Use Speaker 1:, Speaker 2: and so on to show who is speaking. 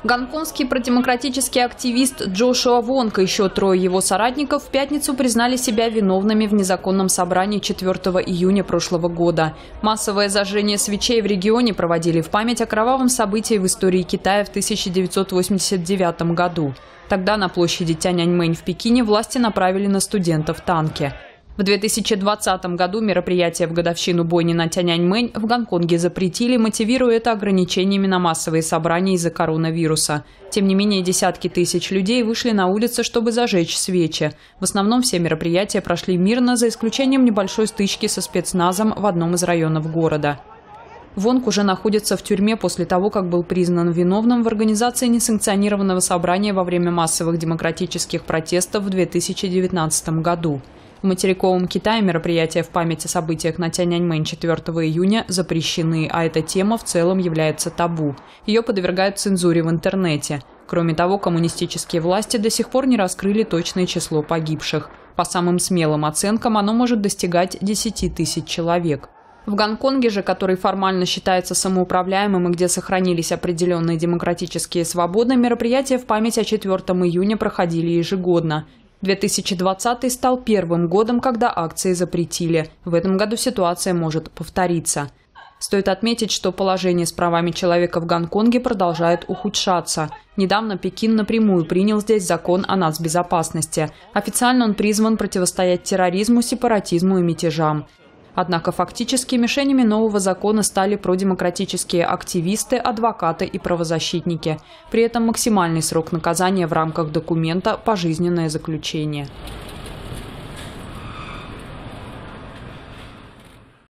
Speaker 1: Гонконгский продемократический активист Джошуа Вонг и еще трое его соратников в пятницу признали себя виновными в незаконном собрании 4 июня прошлого года. Массовое зажжение свечей в регионе проводили в память о кровавом событии в истории Китая в 1989 году. Тогда на площади Тяньаньмэнь в Пекине власти направили на студентов танки. В 2020 году мероприятие в годовщину бойни на Тяньаньмэнь в Гонконге запретили, мотивируя это ограничениями на массовые собрания из-за коронавируса. Тем не менее, десятки тысяч людей вышли на улицы, чтобы зажечь свечи. В основном все мероприятия прошли мирно, за исключением небольшой стычки со спецназом в одном из районов города. Вонг уже находится в тюрьме после того, как был признан виновным в организации несанкционированного собрания во время массовых демократических протестов в 2019 году. В материковом Китае мероприятия в память о событиях на Тяньаньмэнь 4 июня запрещены, а эта тема в целом является табу. Ее подвергают цензуре в интернете. Кроме того, коммунистические власти до сих пор не раскрыли точное число погибших. По самым смелым оценкам, оно может достигать 10 тысяч человек. В Гонконге же, который формально считается самоуправляемым и где сохранились определенные демократические свободы, мероприятия в память о 4 июня проходили ежегодно. 2020 стал первым годом, когда акции запретили. В этом году ситуация может повториться. Стоит отметить, что положение с правами человека в Гонконге продолжает ухудшаться. Недавно Пекин напрямую принял здесь закон о нацбезопасности. Официально он призван противостоять терроризму, сепаратизму и мятежам. Однако фактически мишенями нового закона стали продемократические активисты, адвокаты и правозащитники. При этом максимальный срок наказания в рамках документа – пожизненное заключение.